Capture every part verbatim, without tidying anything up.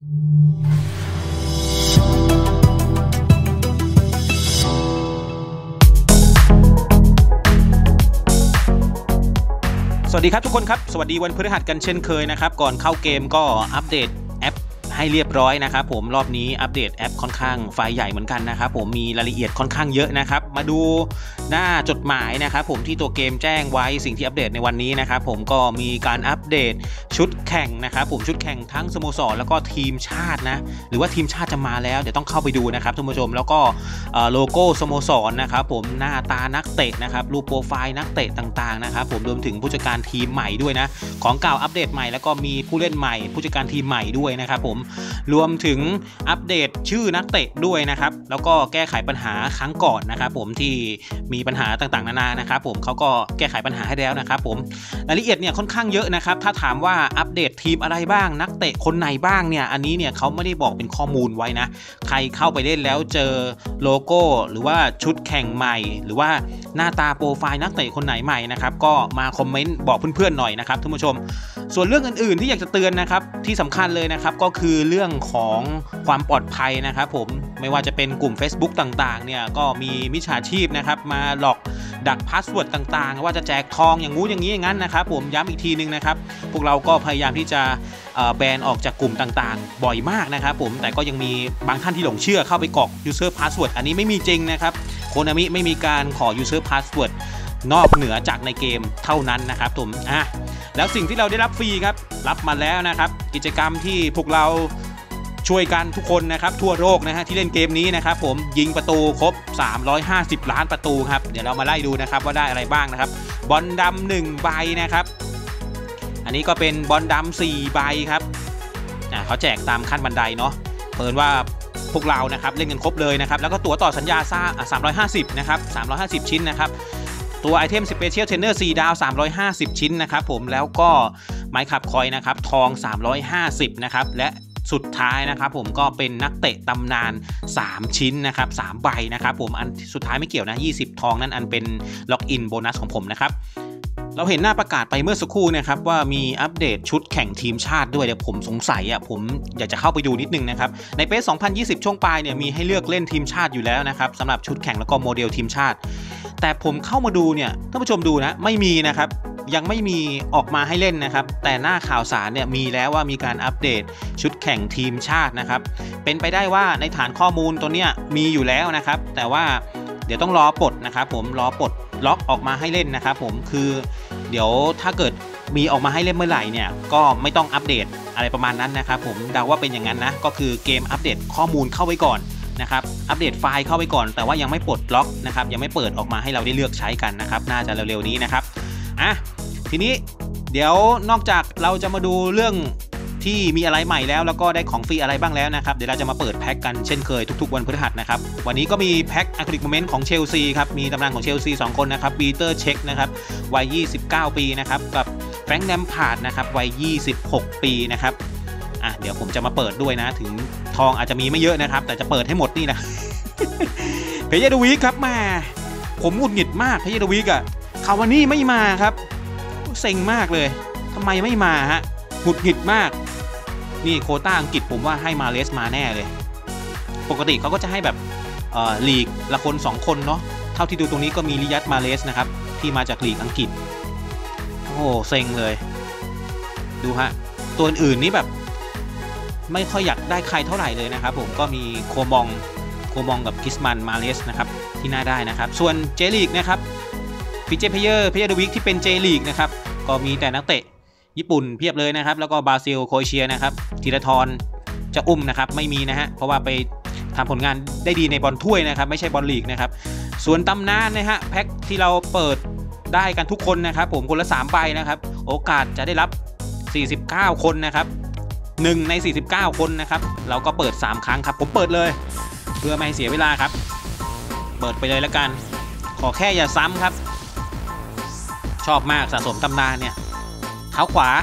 สวัสดีครับทุกคนครับสวัสดีวันพฤหัสกันเช่นเคยนะครับก่อนเข้าเกมก็อัปเดตแอปให้เรียบร้อยนะครับผมรอบนี้อัปเดตแอปค่อนข้างไฟล์ใหญ่เหมือนกันนะครับผมมีรายละเอียดค่อนข้างเยอะนะครับมาดูหน้าจดหมายนะครับผมที่ตัวเกมแจ้งไว้สิ่งที่อัปเดตในวันนี้นะครับผมก็มีการอัปเดตชุดแข่งนะครับผมชุดแข่งทั้งสโมสรแล้วก็ทีมชาตินะหรือว่าทีมชาติจะมาแล้วเดี๋ยวต้องเข้าไปดูนะครับท่านผู้ชมแล้วก็โลโก้สโมสรนะครับผมหน้าตานักเตะนะครับรูปโปรไฟล์นักเตะต่างๆนะครับผมรวมถึงผู้จัดการทีมใหม่ด้วยนะของเก่าอัปเดตใหม่แล้วก็มีผู้เล่นใหม่ผู้จัดการทีมใหม่ด้วยนะครับผมรวมถึงอัปเดตชื่อนักเตะด้วยนะครับแล้วก็แก้ไขปัญหาครั้งก่อนนะครับผมที่มีปัญหาต่างๆนานานะครับผมเขาก็แก้ไขปัญหาให้แล้วนะครับผมรายละเอียดเนี่ยค่อนข้างเยอะนะครับถ้าถามว่าอัปเดตทีมอะไรบ้างนักเตะคนไหนบ้างเนี่ยอันนี้เนี่ยเขาไม่ได้บอกเป็นข้อมูลไว้นะใครเข้าไปเล่นแล้วเจอโลโก้หรือว่าชุดแข่งใหม่หรือว่าหน้าตาโปรไฟล์นักเตะคนไหนใหม่นะครับก็มาคอมเมนต์บอกเพื่อนๆหน่อยนะครับท่านผู้ชมส่วนเรื่องอื่นๆที่อยากจะเตือนนะครับที่สำคัญเลยนะครับก็คือเรื่องของความปลอดภัยนะครับผมไม่ว่าจะเป็นกลุ่ม Facebook ต่างๆเนี่ยก็มีมิจฉาชีพนะครับมาหลอกดักพาสเวิร์ดต่างๆว่าจะแจกทองอย่างงู้อย่างนี้อย่างนั้นนะครับผมย้ำอีกทีนึงนะครับพวกเราก็พยายามที่จะแบนออกจากกลุ่มต่างๆบ่อยมากนะครับผมแต่ก็ยังมีบางท่านที่หลงเชื่อเข้าไปกรอก user password อันนี้ไม่มีจริงนะครับโคนามิไม่มีการขอ user password นอกเหนือจากในเกมเท่านั้นนะครับผมอ่ะแล้วสิ่งที่เราได้รับฟรีครับรับมาแล้วนะครับกิจกรรมที่พวกเราช่วยกันทุกคนนะครับทั่วโลกนะฮะที่เล่นเกมนี้นะครับผมยิงประตูครบสามร้อยห้าสิบล้านประตูครับเดี๋ยวเรามาไล่ดูนะครับว่าได้อะไรบ้างนะครับบอลดำหนึ่งใบนะครับอันนี้ก็เป็นบอลดำสี่ใบครับอ่าเขาแจกตามขั้นบันไดเนาะเปิดว่าพวกเรานะครับเล่นกันครบเลยนะครับแล้วก็ตั๋วต่อสัญญาซ่าสามร้อยห้าสิบนะครับสามร้อยห้าสิบชิ้นนะครับตัวไอเทม Special Trainer สี่ดาวสามร้อยห้าสิบชิ้นนะครับผมแล้วก็ไม้ขับคอยนะครับทองสามร้อยห้าสิบนะครับและสุดท้ายนะครับผมก็เป็นนักเตะตำนานสามชิ้นนะครับสามใบนะครับผมอันสุดท้ายไม่เกี่ยวนะยี่สิบทองนั่นอันเป็นล็อกอินโบนัสของผมนะครับเราเห็นหน้าประกาศไปเมื่อสักครู่นะครับว่ามีอัปเดตชุดแข่งทีมชาติด้วยเดี๋ยวผมสงสัยอ่ะผมอยากจะเข้าไปดูนิดนึงนะครับในเปสสองพันยี่สิบช่วงปลายเนี่ยมีให้เลือกเล่นทีมชาติอยู่แล้วนะครับสำหรับชุดแข่งแล้วก็โมเดลทีมชาติแต่ผมเข้ามาดูเนี่ยท่านผู้ชมดูนะไม่มีนะครับยังไม่มีออกมาให้เล่นนะครับแต่หน้าข่าวสารเนี่ยมีแล้วว่ามีการอัปเดตชุดแข่งทีมชาตินะครับเป็นไปได้ว่าในฐานข้อมูลตัวเนี้ยมีอยู่แล้วนะครับแต่ว่าเดี๋ยวต้องรอปลดนะครับผมรอปลดล็อกออกมาให้เล่นนะครับผมคือเดี๋ยวถ้าเกิดมีออกมาให้เล่นเมื่อไหร่เนี่ยก็ไม่ต้องอัปเดตอะไรประมาณนั้นนะครับผมเดาว่าเป็นอย่างนั้นนะก็คือเกมอัปเดตข้อมูลเข้าไว้ก่อนนะครับอัปเดตไฟล์เข้าไปก่อนแต่ว่ายังไม่ปลดล็อกนะครับยังไม่เปิดออกมาให้เราได้เลือกใช้กันนะครับน่าจะเร็วๆนี้นะครับอ่ะทีนี้เดี๋ยวนอกจากเราจะมาดูเรื่องที่มีอะไรใหม่แล้วแล้วก็ได้ของฟรีอะไรบ้างแล้วนะครับเดี๋ยวเราจะมาเปิดแพ็กกันเช่นเคยทุกๆวันพฤหัสนะครับวันนี้ก็มีแพ็กอะคริลิกโมเมนต์ของเชลซีครับมีตำนานของเชลซีสองคนนะครับปีเตอร์เช็คนะครับวัยยี่สิบเก้าปีนะครับกับแฟรงค์แลมพาร์ดนะครับวัยยี่สิบหกปีนะครับอ่ะเดี๋ยวผมจะมาเปิดด้วยนะถึงทองอาจจะมีไม่เยอะนะครับแต่จะเปิดให้หมดนี่นะ เพย์เยอร์ดวีคครับมาผมหงุดหงิดมากเพย์เยอร์ดวีคอะคาวานี่ไม่มาครับเซ็งมากเลยทำไมไม่มาฮะหงุดหงิดมากนี่โควต้าอังกฤษผมว่าให้มาเลสมาแน่เลยปกติเขาก็จะให้แบบเอ่อลีกละคนสองคนเนาะเท่าที่ดูตรงนี้ก็มีริยัตมาเลสนะครับที่มาจากลีกอังกฤษโอ้โหเซ็งเลยดูฮะตัวอื่นนี่แบบไม่ค่อยอยากได้ใครเท่าไหร่เลยนะครับผมก็มีโคมองโคมองกับกิสมันมาเลสนะครับที่น่าได้นะครับส่วนเจลีกนะครับฟิเจเพเยอร์เพเยอร์ดวิกที่เป็นเจลีกนะครับก็มีแต่นักเตะญี่ปุ่นเพียบเลยนะครับแล้วก็บราซิลโครเอเชียนะครับธีรทรจะอุ้มนะครับไม่มีนะฮะเพราะว่าไปทำผลงานได้ดีในบอลถ้วยนะครับไม่ใช่บอลลีกนะครับส่วนตำนานนะฮะแพ็คที่เราเปิดได้กันทุกคนนะครับผมคนละสามใบนะครับโอกาสจะได้รับสี่สิบเก้าคนนะครับหนึ่งในสี่สิบเก้าคนนะครับเราก็เปิดสามครั้งครับผมเปิดเลยเพื่อไม่ให้เสียเวลาครับเปิดไปเลยแล้วกันขอแค่อย่าซ้ำครับชอบมากสะสมตำนานเนี่ยเท้าขวา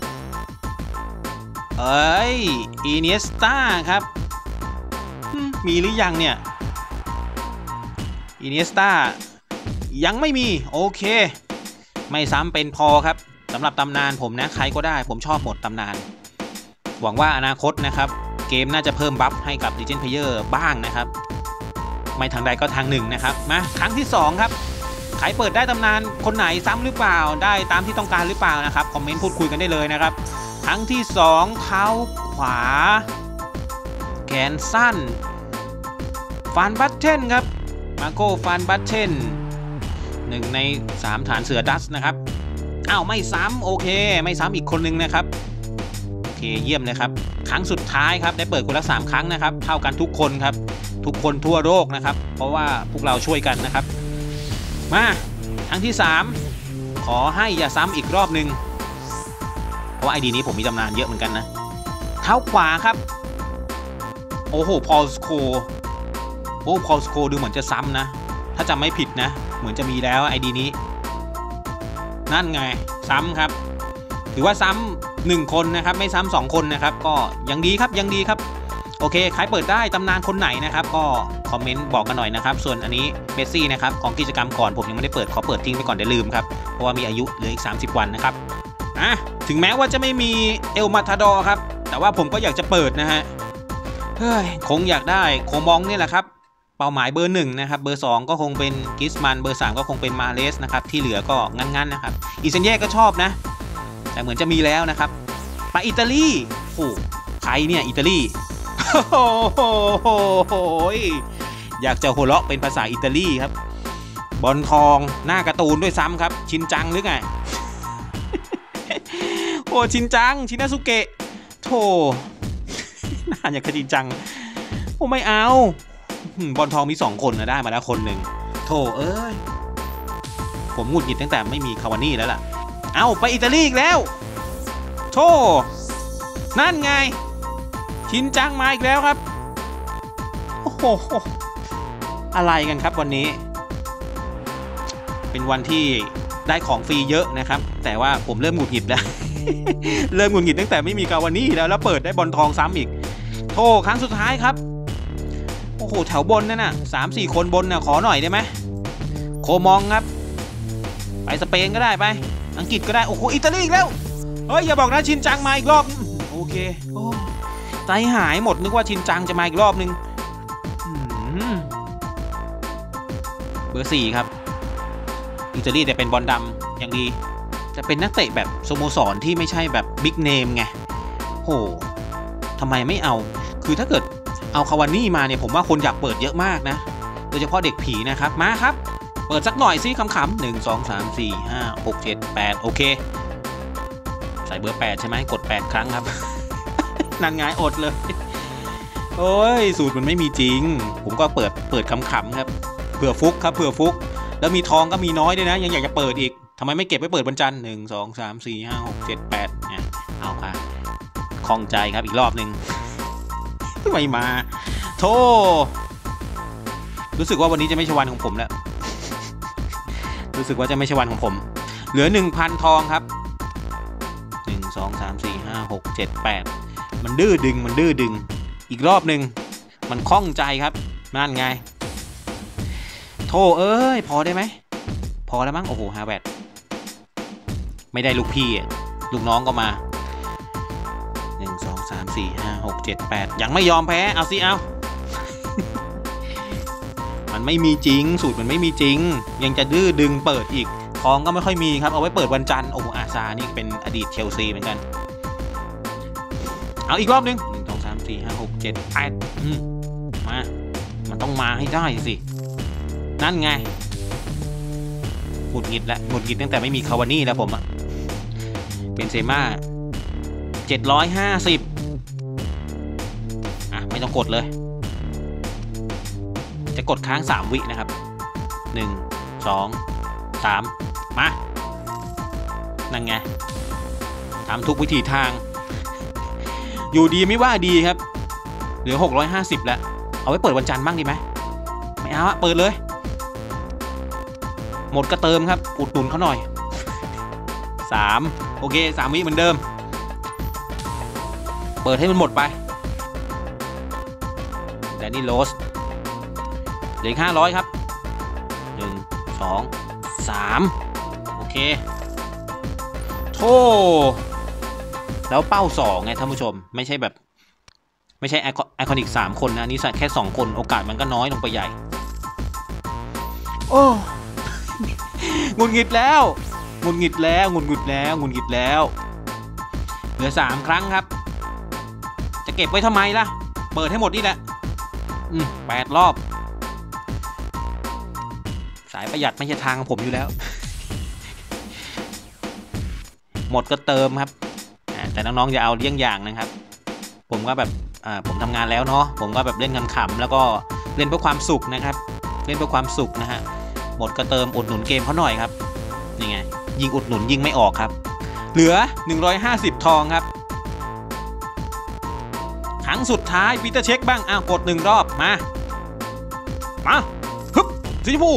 เอ้ยอิเนียสตาครับมีหรือยังเนี่ยอิเนียสตายังไม่มีโอเคไม่ซ้ำเป็นพอครับสำหรับตำนานผมนะใครก็ได้ผมชอบหมดตำนานหวังว่าอนาคตนะครับเกมน่าจะเพิ่มบัฟให้กับ Legend Player บ้างนะครับไม่ทางใดก็ทางหนึ่งนะครับมาครั้งที่สองครับใครเปิดได้ตำนานคนไหนซ้ำหรือเปล่าได้ตามที่ต้องการหรือเปล่านะครับคอมเมนต์พูดคุยกันได้เลยนะครับครั้งที่สองเท้าขวาแขนสั้นฟันบัตเทนครับมาโก้ฟันบัตเทนหนึ่งในสามฐานเสือดัสนะครับอ้าวไม่ซ้ำโอเคไม่ซ้ำอีกคนนึงนะครับโอเคเยี่ยมเลยครับครั้งสุดท้ายครับได้เปิดคนละสามครั้งนะครับเท่ากันทุกคนครับทุกคนทั่วโลกนะครับเพราะว่าพวกเราช่วยกันนะครับมาครั้งที่สามขอให้อย่าซ้ำอีกรอบนึงเพราะว่าไอดีนี้ผมมีตำนานเยอะเหมือนกันนะเท้าขวาครับโอ้โหพอลสโคโอ้พอลสโคดูเหมือนจะซ้ำนะถ้าจำไม่ผิดนะเหมือนจะมีแล้วไอดีนี้นั่นไงซ้ำครับถือว่าซ้ำหนึ่งคนนะครับไม่ซ้ำสองคนนะครับก็ยังดีครับยังดีครับโอเคใครเปิดได้ตำนานคนไหนนะครับก็คอมเมนต์บอกกันหน่อยนะครับส่วนอันนี้เมสซี่นะครับของกิจกรรมก่อนผมยังไม่ได้เปิดขอเปิดทิ้งไปก่อนเดี๋ยวลืมครับเพราะว่ามีอายุเหลืออีกสามสิบวันนะครับอ่ะถึงแม้ว่าจะไม่มีเอลมาทาดอร์ครับแต่ว่าผมก็อยากจะเปิดนะฮะเฮ้ยคงอยากได้โคมองนี่แหละครับเป้าหมายเบอร์หนึ่งนะครับเบอร์สองก็คงเป็นกิสมันเบอร์สามก็คงเป็นมาเลสนะครับที่เหลือก็งั้นๆนะครับอิเซนเย่ก็ชอบนะแต่เหมือนจะมีแล้วนะครับไปอิตาลีโอ้ใครเนี่ยอิตาลีโอ้โหอยากจะหัวเราะเป็นภาษาอิตาลีครับบอลทองหน้าการ์ตูนด้วยซ้ำครับชินจังหรือไง โอ้ชินจังชินาสุเกะโธ่น่าอยากชินจังโอ้ไม่เอาบอลทองมีสองคนนะได้มาแล้วคนหนึ่งโธ่เอ้ยผมหงุดหงิดตั้งแต่ไม่มีคาวานี่แล้วล่ะเอาไปอิตาลีอีกแล้วโธ่นั่นไงชินจังมาอีกแล้วครับโอ้โหอะไรกันครับวันนี้เป็นวันที่ได้ของฟรีเยอะนะครับแต่ว่าผมเริ่มหงุดหงิดแล้ว เริ่มหงุดหงิดตั้งแต่ไม่มีกาวานี่แล้วแล้วเปิดได้บอลทองซ้ำอีกโธ่ครั้งสุดท้ายครับโอ้โหแถวบนนั่นน่ะสามสี่คนบนน่ะขอหน่อยได้ไหมโคมองครับไปสเปนก็ได้ไปอังกฤษก็ได้โอ้โหอิตาลีอีกแล้วเฮ้ยอย่าบอกนะชินจังมาอีกรอบโอเคโอ้ใจหายหมดนึกว่าชินจังจะมาอีกรอบนึงเบอร์สี่ครับอิตาลีแต่เป็นบอลดำอย่างดีจะเป็นนักเตะแบบสโมสรที่ไม่ใช่แบบบิ๊กเนมไงโหทำไมไม่เอาคือถ้าเกิดเอาคาวานี่มาเนี่ยผมว่าคนอยากเปิดเยอะมากนะโดยเฉพาะเด็กผีนะครับมาครับเปิดสักหน่อยซิขำๆหนึ่งสองสามสี่ห้าหกเจ็ดแปดโอเคใส่เบอร์แปดใช่ไหมกดแปดครั้งครับ นั่นไงอดเลยโอ้ยสูตรมันไม่มีจริงผมก็เปิดเปิดขำๆครับเผื่อฟุกครับเผื่อฟุกแล้วมีทองก็มีน้อยด้วยนะยังอยากจะเปิดอีกทำไมไม่เก็บไว้เปิดวันจันทร์หนึ่งสองสามสี่ห้าหกเจ็ดแปดเนี่ยเอาค่ะคล่องใจครับอีกรอบหนึ่งไม่มาโธ่รู้สึกว่าวันนี้จะไม่ใช่วันของผมแล้วรู้สึกว่าจะไม่ใช่วันของผมเหลือ หนึ่งพัน ทองครับหนึ่ง สอง สาม สี่ ห้า หก เจ็ด แปดมันดื้อดึงมันดื้อดึงอีกรอบหนึ่งมันคล่องใจครับนั่นไงโธ่เอ้ยพอได้ไหมพอแล้วมั้งโอ้โหฮาแวร์ดไม่ได้ลูกพี่ลูกน้องก็มาหนึ่ง สอง สาม สี่ ห้า หก เจ็ด แปดยังไม่ยอมแพ้เอาสิเอา มันไม่มีจริงสูตรมันไม่มีจริงยังจะดื้อดึงเปิดอีกทองก็ไม่ค่อยมีครับเอาไว้เปิดวันจันทร์โอ้โหอาซานี่เป็นอดีตเชลซีเหมือนกันเอาอีกรอบนึงหนึ่ง สอง สาม สี่ ห้า หก เจ็ด แปดมามันต้องมาให้ได้สินั่นไงหงุดหงิดแล้วหงุดหงิดตั้งแต่ไม่มีคาวานี่แล้วผมอะเป็นเซม่าเจ็ดร้อยห้าสิบอ่ะไม่ต้องกดเลยจะกดค้างสามวินะครับหนึ่ง สอง สามมานั่นไงทำทุกวิธีทางอยู่ดีไม่ว่าดีครับเหลือหกร้อยห้าสิบแล้วเอาไว้เปิดวันจันทร์บ้างดีไหมไม่เอาอะเปิดเลยหมดก็เติมครับอุดหนุนเขาหน่อยสามโอเคสามวิเหมือนเดิมเปิดให้มันหมดไปแดนนี่โรสเหลือห้าร้อยครับหนึ่ง สอง สามโอเคโธ่แล้วเป้าสองไงท่านผู้ชมไม่ใช่แบบไม่ใช่ไอคอนิกสามคนนะนี่แค่สองคนโอกาสมันก็น้อยลงไปใหญ่โอ้หงุดหงิดแล้วหงุดหงิดแล้วหงุดหงิดแล้วหงุดหงิดแล้วเหลือสามครั้งครับจะเก็บไว้ทำไมล่ะเปิดให้หมดนี่แหละอืมแปดรอบสายประหยัดไม่ใช่ทางของผมอยู่แล้วหมดก็เติมครับแต่น้องๆอย่าเอาเลี้ยงอย่างนะครับผมก็แบบอ่าผมทำงานแล้วเนาะผมก็แบบเล่นขำๆแล้วก็เล่นเพื่อความสุขนะครับเล่นเพื่อความสุขนะฮะหมดก็เติมอุดหนุนเกมเขาหน่อยครับนี่ไงยิงอุดหนุนยิงไม่ออกครับเหลือหนึ่งร้อยห้าสิบทองครับครั้งสุดท้ายปีเตอร์เช็คบ้างอ้าวกดหนึ่งรอบมามาฮึบสีชมพู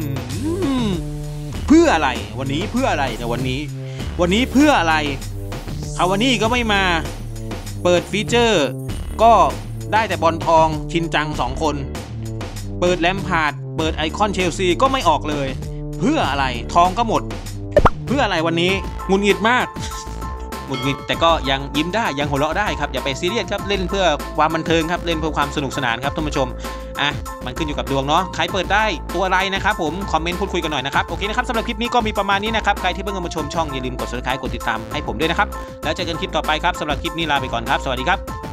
เพื่ออะไรวันนี้เพื่ออะไรแต่วันนี้วันนี้เพื่ออะไรคาวานี่ก็ไม่มาเปิดฟีเจอร์ก็ได้แต่บอลทองชินจังสองคนเปิดแลมพาร์ดเปิดไอคอนเชลซีก็ไม่ออกเลยเพื่ออะไรทองก็หมดเพื่ออะไรวันนี้หงุดหงิดมากหงุดหงิดแต่ก็ยังยิ้มได้ยังหัวเราะได้ครับอย่าไปซีเรียสครับเล่นเพื่อความบันเทิงครับเล่นเพื่อความสนุกสนานครับท่านผู้ชมอ่ะมันขึ้นอยู่กับดวงเนาะใครเปิดได้ตัวอะไรนะครับผมคอมเมนต์พูดคุยกันหน่อยนะครับโอเคนะครับสำหรับคลิปนี้ก็มีประมาณนี้นะครับใครที่เพิ่งมาชมช่องอย่าลืมกด ซับสไครบ์ กดติดตามให้ผมด้วยนะครับแล้วเจอกันคลิปต่อไปครับสำหรับคลิปนี้ลาไปก่อนครับสวัสดีครับ